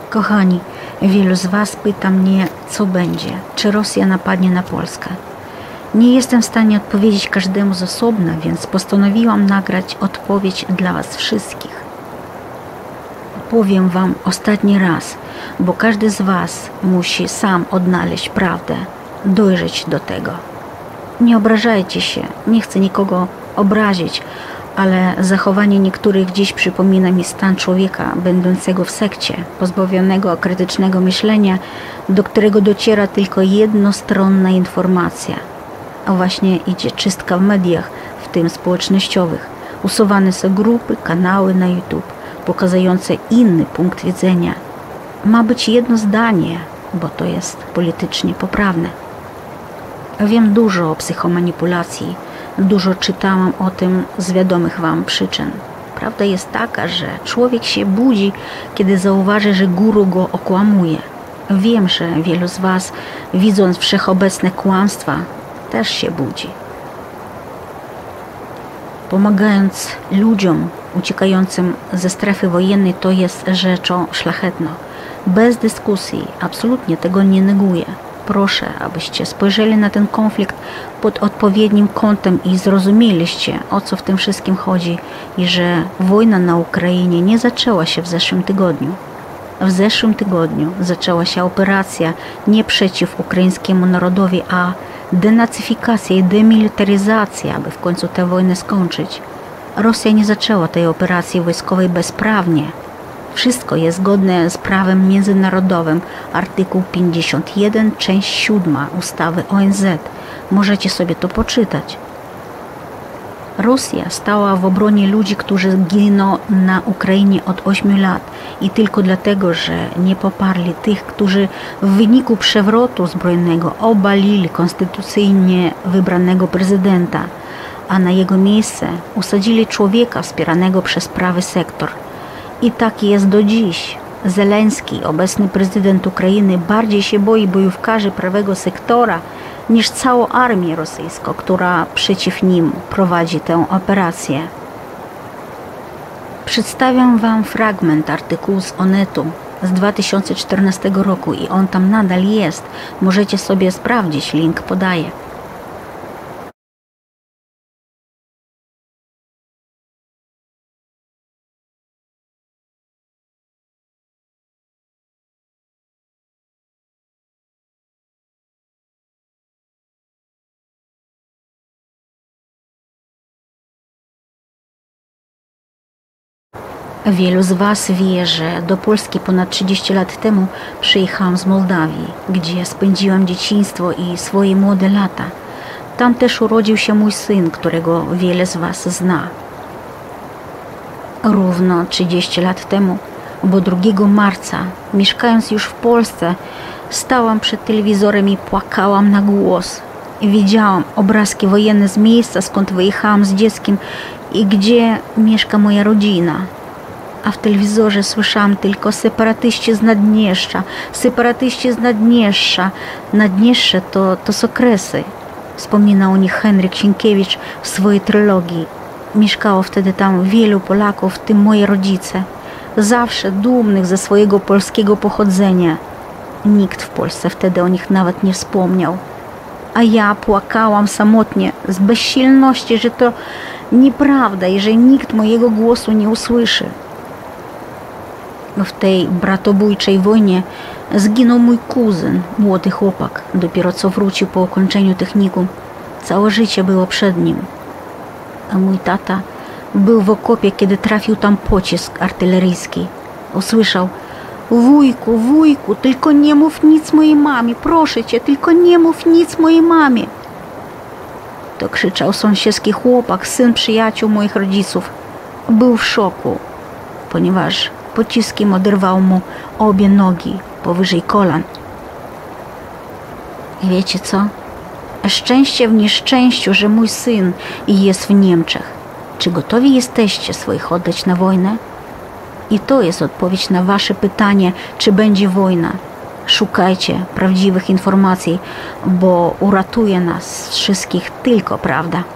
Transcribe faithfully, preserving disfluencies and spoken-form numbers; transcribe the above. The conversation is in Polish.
Kochani, wielu z Was pyta mnie, co będzie, czy Rosja napadnie na Polskę. Nie jestem w stanie odpowiedzieć każdemu z osobna, więc postanowiłam nagrać odpowiedź dla Was wszystkich. Powiem Wam ostatni raz, bo każdy z Was musi sam odnaleźć prawdę, dojrzeć do tego. Nie obrażajcie się, nie chcę nikogo obrazić, ale zachowanie niektórych dziś przypomina mi stan człowieka będącego w sekcie, pozbawionego krytycznego myślenia, do którego dociera tylko jednostronna informacja. A właśnie idzie czystka w mediach, w tym społecznościowych. Usuwane są grupy, kanały na YouTube, pokazujące inny punkt widzenia. Ma być jedno zdanie, bo to jest politycznie poprawne. Wiem dużo o psychomanipulacji, dużo czytałam o tym z wiadomych Wam przyczyn. Prawda jest taka, że człowiek się budzi, kiedy zauważy, że guru go okłamuje. Wiem, że wielu z Was, widząc wszechobecne kłamstwa, też się budzi. Pomagając ludziom uciekającym ze strefy wojennej, to jest rzeczą szlachetną. Bez dyskusji, absolutnie tego nie neguję. Proszę, abyście spojrzeli na ten konflikt pod odpowiednim kątem i zrozumieliście, o co w tym wszystkim chodzi i że wojna na Ukrainie nie zaczęła się w zeszłym tygodniu. W zeszłym tygodniu zaczęła się operacja nie przeciw ukraińskiemu narodowi, a denacyfikacja i demilitaryzacja, aby w końcu tę wojnę skończyć. Rosja nie zaczęła tej operacji wojskowej bezprawnie. Wszystko jest zgodne z prawem międzynarodowym. Artykuł pięćdziesiąt jeden, część siódma ustawy O N Z. Możecie sobie to poczytać. Rosja stała w obronie ludzi, którzy giną na Ukrainie od ośmiu lat i tylko dlatego, że nie poparli tych, którzy w wyniku przewrotu zbrojnego obalili konstytucyjnie wybranego prezydenta, a na jego miejsce usadzili człowieka wspieranego przez prawy sektor. I tak jest do dziś. Zelenski, obecny prezydent Ukrainy, bardziej się boi bojówkarzy prawego sektora niż całą armię rosyjską, która przeciw nim prowadzi tę operację. Przedstawiam Wam fragment artykułu z Onetu z dwa tysiące czternastego roku i on tam nadal jest. Możecie sobie sprawdzić, link podaję. Wielu z Was wie, że do Polski ponad trzydzieści lat temu przyjechałam z Mołdawii, gdzie spędziłam dzieciństwo i swoje młode lata. Tam też urodził się mój syn, którego wiele z Was zna. Równo trzydzieści lat temu, bo drugiego marca, mieszkając już w Polsce, stałam przed telewizorem i płakałam na głos. Widziałam obrazki wojenne z miejsca, skąd wyjechałam z dzieckiem i gdzie mieszka moja rodzina. A w telewizorze słyszałam tylko separatyści z Naddniestrza, separatyści z Naddniestrza. Naddniestrze to, to są Kresy. Wspomina o nich Henryk Sienkiewicz w swojej trylogii. Mieszkało wtedy tam wielu Polaków, w tym moi rodzice. Zawsze dumnych ze swojego polskiego pochodzenia. Nikt w Polsce wtedy o nich nawet nie wspomniał. A ja płakałam samotnie z bezsilności, że to nieprawda i że nikt mojego głosu nie usłyszy. W tej bratobójczej wojnie zginął mój kuzyn, młody chłopak, dopiero co wrócił po ukończeniu technikum. Całe życie było przed nim. A mój tata był w okopie, kiedy trafił tam pocisk artyleryjski. Usłyszał: wujku, wujku, tylko nie mów nic mojej mamie, proszę cię, tylko nie mów nic mojej mamie. To krzyczał sąsiedzki chłopak, syn przyjaciół moich rodziców. Był w szoku, ponieważ pociskiem oderwał mu obie nogi powyżej kolan. I wiecie co? Szczęście w nieszczęściu, że mój syn jest w Niemczech. Czy gotowi jesteście swoich oddać na wojnę? I to jest odpowiedź na Wasze pytanie, czy będzie wojna. Szukajcie prawdziwych informacji, bo uratuje nas wszystkich tylko prawda.